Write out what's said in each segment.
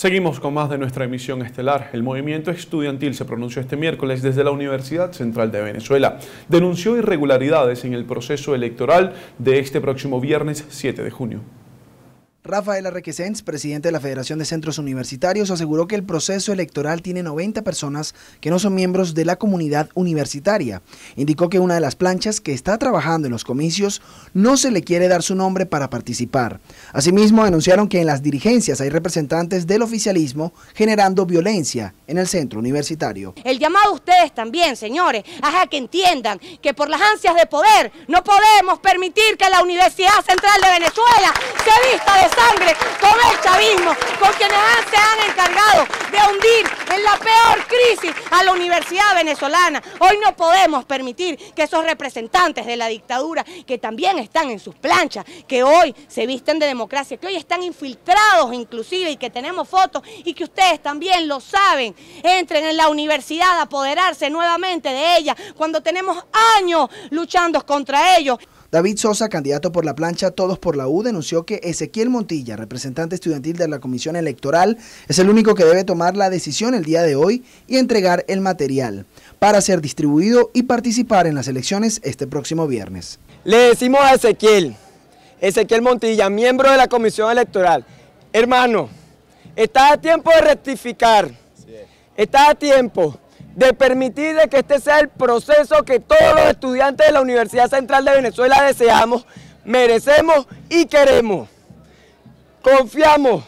Seguimos con más de nuestra emisión estelar. El movimiento estudiantil se pronunció este miércoles desde la Universidad Central de Venezuela. Denunció irregularidades en el proceso electoral de este próximo viernes 7 de junio. Rafael Arrequesens, presidente de la Federación de Centros Universitarios, aseguró que el proceso electoral tiene 90 personas que no son miembros de la comunidad universitaria. Indicó que una de las planchas que está trabajando en los comicios no se le quiere dar su nombre para participar. Asimismo, denunciaron que en las dirigencias hay representantes del oficialismo generando violencia en el centro universitario. El llamado a ustedes también, señores, es a que entiendan que por las ansias de poder no podemos permitir que la Universidad Central de Venezuela se vista de sangre con el chavismo, con quienes se han encargado de hundir en la peor crisis a la universidad venezolana. Hoy no podemos permitir que esos representantes de la dictadura, que también están en sus planchas, que hoy se visten de democracia, que hoy están infiltrados inclusive y que tenemos fotos y que ustedes también lo saben, entren en la universidad a apoderarse nuevamente de ella cuando tenemos años luchando contra ellos. David Sosa, candidato por la plancha Todos por la U, denunció que Ezequiel Montilla, representante estudiantil de la Comisión Electoral, es el único que debe tomar la decisión el día de hoy y entregar el material para ser distribuido y participar en las elecciones este próximo viernes. Le decimos a Ezequiel Montilla, miembro de la Comisión Electoral, hermano, está a tiempo de rectificar, está a tiempo de permitir que este sea el proceso que todos los estudiantes de la Universidad Central de Venezuela deseamos, merecemos y queremos. Confiamos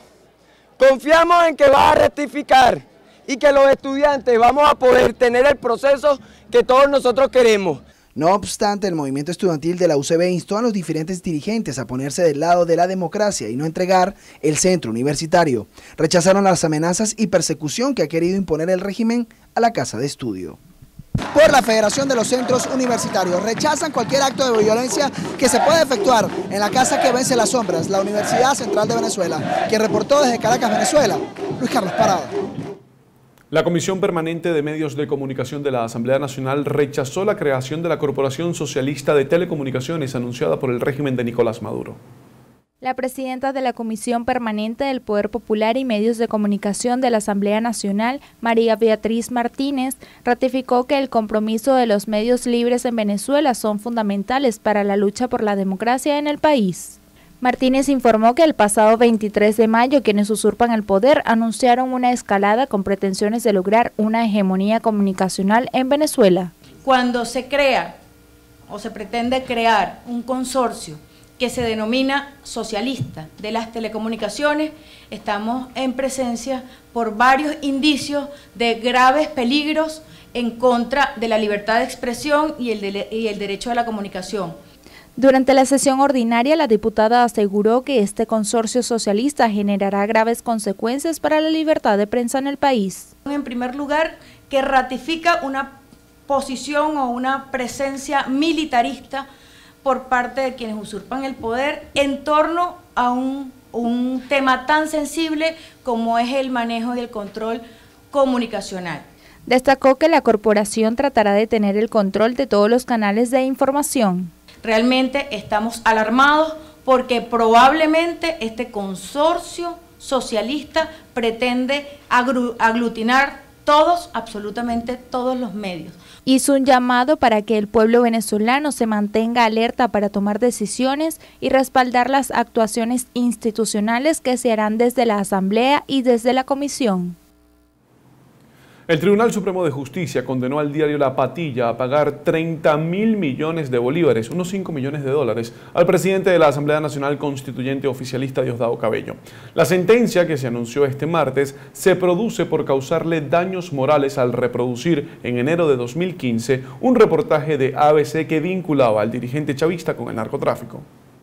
en que va a rectificar y que los estudiantes vamos a poder tener el proceso que todos nosotros queremos. No obstante, el movimiento estudiantil de la UCB instó a los diferentes dirigentes a ponerse del lado de la democracia y no entregar el centro universitario. Rechazaron las amenazas y persecución que ha querido imponer el régimen a la Casa de Estudio. Por la Federación de los Centros Universitarios, rechazan cualquier acto de violencia que se pueda efectuar en la casa que vence las sombras, la Universidad Central de Venezuela. Quien reportó desde Caracas, Venezuela, Luis Carlos Parada. La Comisión Permanente de Medios de Comunicación de la Asamblea Nacional rechazó la creación de la Corporación Socialista de Telecomunicaciones anunciada por el régimen de Nicolás Maduro. La presidenta de la Comisión Permanente del Poder Popular y Medios de Comunicación de la Asamblea Nacional, María Beatriz Martínez, ratificó que el compromiso de los medios libres en Venezuela son fundamentales para la lucha por la democracia en el país. Martínez informó que el pasado 23 de mayo quienes usurpan el poder anunciaron una escalada con pretensiones de lograr una hegemonía comunicacional en Venezuela. Cuando se crea o se pretende crear un consorcio que se denomina socialista de las telecomunicaciones, estamos en presencia por varios indicios de graves peligros en contra de la libertad de expresión y el derecho a la comunicación. Durante la sesión ordinaria, la diputada aseguró que este consorcio socialista generará graves consecuencias para la libertad de prensa en el país. En primer lugar, que ratifica una posición o una presencia militarista por parte de quienes usurpan el poder en torno a un tema tan sensible como es el manejo y el control comunicacional. Destacó que la corporación tratará de tener el control de todos los canales de información. Realmente estamos alarmados porque probablemente este consorcio socialista pretende aglutinar absolutamente todos los medios. Hizo un llamado para que el pueblo venezolano se mantenga alerta para tomar decisiones y respaldar las actuaciones institucionales que se harán desde la Asamblea y desde la Comisión. El Tribunal Supremo de Justicia condenó al diario La Patilla a pagar 30.000 millones de bolívares, unos 5 millones de dólares, al presidente de la Asamblea Nacional Constituyente oficialista Diosdado Cabello. La sentencia, que se anunció este martes, se produce por causarle daños morales al reproducir en enero de 2015 un reportaje de ABC que vinculaba al dirigente chavista con el narcotráfico.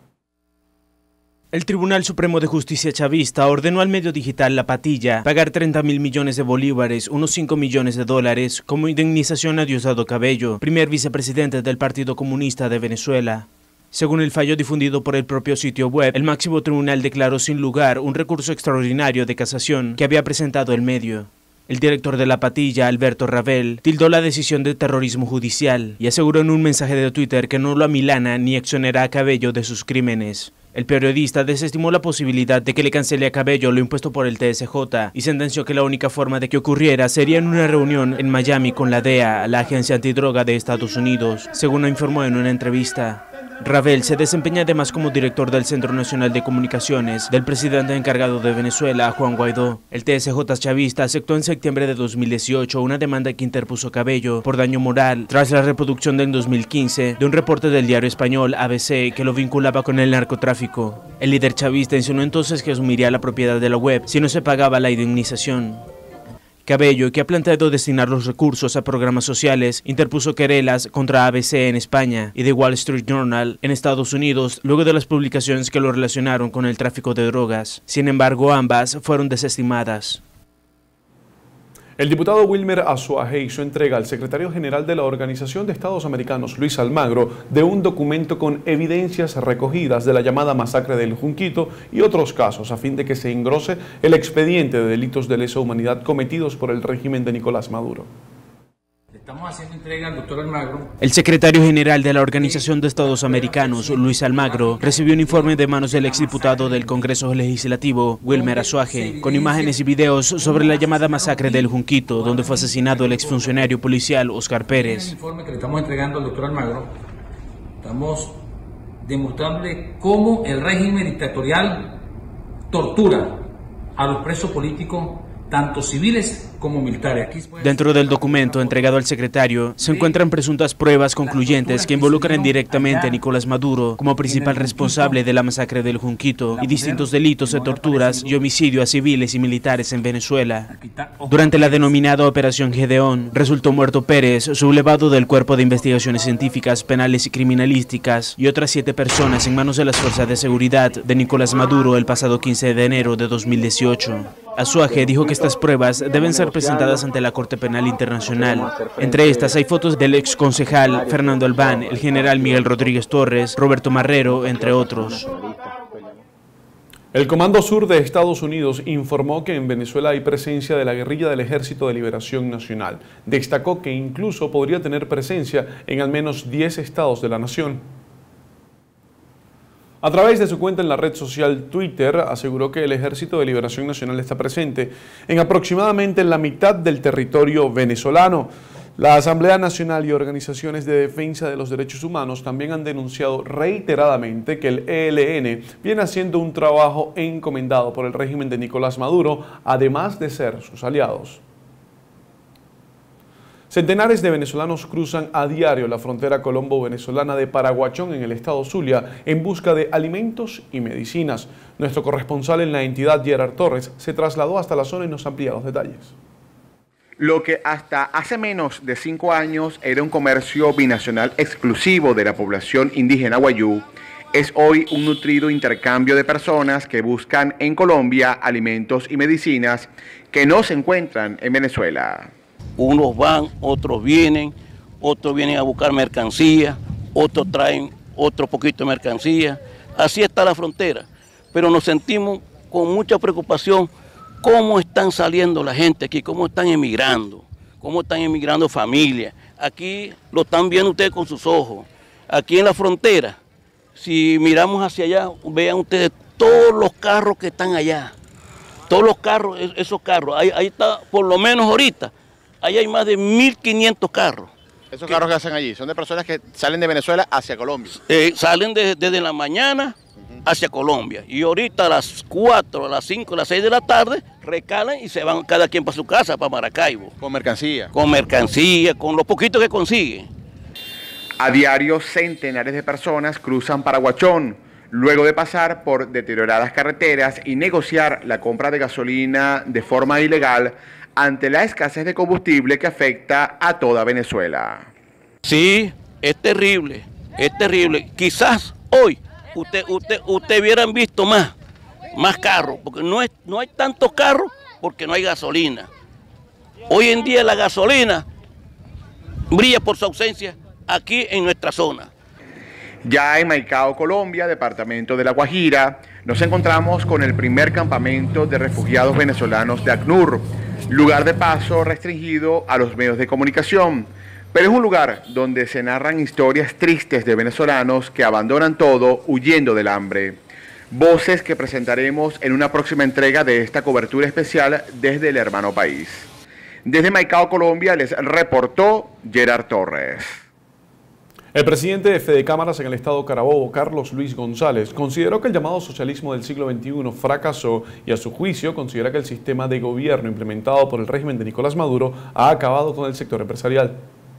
El Tribunal Supremo de Justicia chavista ordenó al medio digital La Patilla pagar 30.000 millones de bolívares, unos 5 millones de dólares, como indemnización a Diosdado Cabello, primer vicepresidente del Partido Comunista de Venezuela. Según el fallo difundido por el propio sitio web, el máximo tribunal declaró sin lugar un recurso extraordinario de casación que había presentado el medio. El director de la patilla, Alberto Ravel, tildó la decisión de terrorismo judicial y aseguró en un mensaje de Twitter que no lo amilana ni exonera a Cabello de sus crímenes. El periodista desestimó la posibilidad de que le cancele a Cabello lo impuesto por el TSJ y sentenció que la única forma de que ocurriera sería en una reunión en Miami con la DEA, la agencia antidroga de Estados Unidos, según lo informó en una entrevista. Ravel se desempeña además como director del Centro Nacional de Comunicaciones del presidente encargado de Venezuela, Juan Guaidó. El TSJ chavista aceptó en septiembre de 2018 una demanda que interpuso Cabello por daño moral tras la reproducción en 2015 de un reporte del diario español ABC que lo vinculaba con el narcotráfico. El líder chavista insinuó entonces que asumiría la propiedad de la web si no se pagaba la indemnización. Cabello, que ha planteado destinar los recursos a programas sociales, interpuso querelas contra ABC en España y The Wall Street Journal en Estados Unidos luego de las publicaciones que lo relacionaron con el tráfico de drogas. Sin embargo, ambas fueron desestimadas. El diputado Wilmer Azuaje hizo entrega al secretario general de la Organización de Estados Americanos, Luis Almagro, de un documento con evidencias recogidas de la llamada masacre del Junquito y otros casos a fin de que se engrose el expediente de delitos de lesa humanidad cometidos por el régimen de Nicolás Maduro. Estamos haciendo entrega al doctor Almagro. El secretario general de la Organización de Estados Americanos, Luis Almagro, recibió un informe de manos del exdiputado del Congreso Legislativo, Wilmer Azuaje, con imágenes y videos sobre la llamada masacre del Junquito, donde fue asesinado el exfuncionario policial Oscar Pérez. En el informe que le estamos entregando al doctor Almagro, estamos demostrándole cómo el régimen dictatorial tortura a los presos políticos, tanto civiles como militares. Dentro del documento entregado al secretario se encuentran presuntas pruebas concluyentes que involucran directamente a Nicolás Maduro como principal responsable de la masacre del Junquito y distintos delitos de torturas y homicidio a civiles y militares en Venezuela. Durante la denominada Operación Gedeón, resultó muerto Pérez, sublevado del Cuerpo de Investigaciones Científicas, Penales y Criminalísticas, y otras 7 personas en manos de las fuerzas de seguridad de Nicolás Maduro el pasado 15 de enero de 2018. Azuaje dijo que estas pruebas deben ser presentadas ante la Corte Penal Internacional. Entre estas hay fotos del ex concejal Fernando Albán, el general Miguel Rodríguez Torres, Roberto Marrero, entre otros. El Comando Sur de Estados Unidos informó que en Venezuela hay presencia de la guerrilla del Ejército de Liberación Nacional. Destacó que incluso podría tener presencia en al menos 10 estados de la nación. A través de su cuenta en la red social Twitter, aseguró que el Ejército de Liberación Nacional está presente en aproximadamente la mitad del territorio venezolano. La Asamblea Nacional y organizaciones de defensa de los derechos humanos también han denunciado reiteradamente que el ELN viene haciendo un trabajo encomendado por el régimen de Nicolás Maduro, además de ser sus aliados. Centenares de venezolanos cruzan a diario la frontera colombo-venezolana de Paraguachón en el estado Zulia en busca de alimentos y medicinas. Nuestro corresponsal en la entidad, Gerard Torres, se trasladó hasta la zona y nos amplía los detalles. Lo que hasta hace menos de 5 años era un comercio binacional exclusivo de la población indígena wayú, es hoy un nutrido intercambio de personas que buscan en Colombia alimentos y medicinas que no se encuentran en Venezuela. Unos van, otros vienen a buscar mercancía, otros traen otro poquito de mercancía. Así está la frontera, pero nos sentimos con mucha preocupación cómo están saliendo la gente aquí, cómo están emigrando familias. Aquí lo están viendo ustedes con sus ojos. Aquí en la frontera, si miramos hacia allá, vean ustedes todos los carros que están allá. Todos los carros, esos carros, ahí está, por lo menos ahorita, ahí hay más de 1.500 carros. ¿Esos carros que hacen allí son de personas que salen de Venezuela hacia Colombia? Salen desde la mañana hacia Colombia. Y ahorita a las 4, a las 5, a las 6 de la tarde, recalan y se van cada quien para su casa, para Maracaibo. ¿Con mercancía? Con mercancía, con lo poquito que consiguen. A diario, centenares de personas cruzan Paraguachón, luego de pasar por deterioradas carreteras y negociar la compra de gasolina de forma ilegal ante la escasez de combustible que afecta a toda Venezuela. Sí, es terrible, es terrible. Quizás hoy usted hubieran visto más carros, porque no hay tantos carros porque no hay gasolina. Hoy en día la gasolina brilla por su ausencia aquí en nuestra zona. Ya en Maicao, Colombia, departamento de La Guajira, nos encontramos con el primer campamento de refugiados venezolanos de ACNUR. lugar de paso restringido a los medios de comunicación, pero es un lugar donde se narran historias tristes de venezolanos que abandonan todo huyendo del hambre. Voces que presentaremos en una próxima entrega de esta cobertura especial desde el hermano país. Desde Maicao, Colombia, les reportó Gerard Torres. El presidente de Fedecámaras en el estado Carabobo, Carlos Luis González, consideró que el llamado socialismo del siglo XXI fracasó y a su juicio considera que el sistema de gobierno implementado por el régimen de Nicolás Maduro ha acabado con el sector empresarial.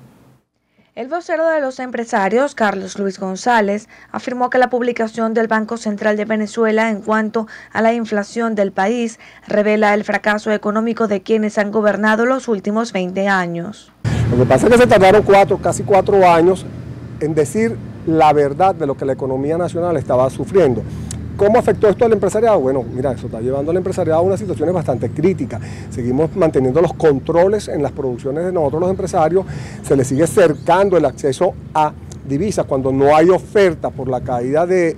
El vocero de los empresarios, Carlos Luis González, afirmó que la publicación del Banco Central de Venezuela en cuanto a la inflación del país revela el fracaso económico de quienes han gobernado los últimos 20 años. Lo que pasa es que se tardaron casi cuatro años en decir la verdad de lo que la economía nacional estaba sufriendo. ¿Cómo afectó esto al empresariado? Bueno, mira, eso está llevando al empresariado a unas situaciones bastante críticas. Seguimos manteniendo los controles en las producciones de nosotros los empresarios, se les sigue cercando el acceso a divisas cuando no hay oferta por la caída de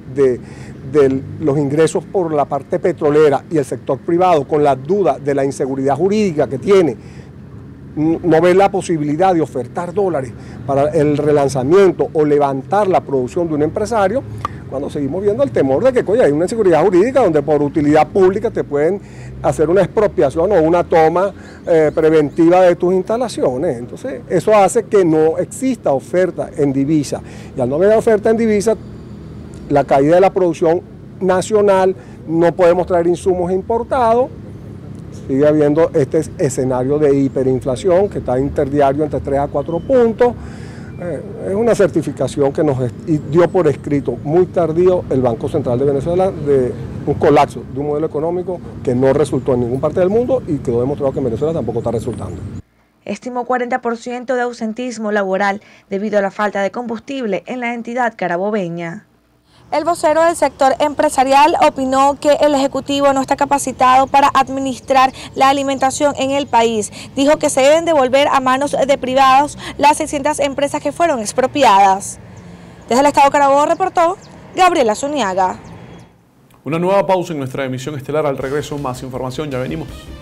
los ingresos por la parte petrolera y el sector privado, con la duda de la inseguridad jurídica que tiene. No ve la posibilidad de ofertar dólares para el relanzamiento o levantar la producción de un empresario, cuando seguimos viendo el temor de que hay una inseguridad jurídica donde por utilidad pública te pueden hacer una expropiación o una toma preventiva de tus instalaciones. Entonces eso hace que no exista oferta en divisa, y al no haber oferta en divisa, la caída de la producción nacional, no podemos traer insumos importados. Sigue habiendo este escenario de hiperinflación que está interdiario entre 3 a 4 puntos. Es una certificación que nos dio por escrito muy tardío el Banco Central de Venezuela de un colapso de un modelo económico que no resultó en ninguna parte del mundo y quedó demostrado que en Venezuela tampoco está resultando. Estimó 40% de ausentismo laboral debido a la falta de combustible en la entidad carabobeña. El vocero del sector empresarial opinó que el Ejecutivo no está capacitado para administrar la alimentación en el país. Dijo que se deben devolver a manos de privados las 600 empresas que fueron expropiadas. Desde el estado Carabobo reportó Gabriela Zuniaga. Una nueva pausa en nuestra emisión estelar. Al regreso, más información. Ya venimos.